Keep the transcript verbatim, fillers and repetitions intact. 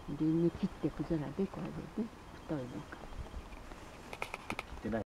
でね、切ってくずらでこれでね、太いのか。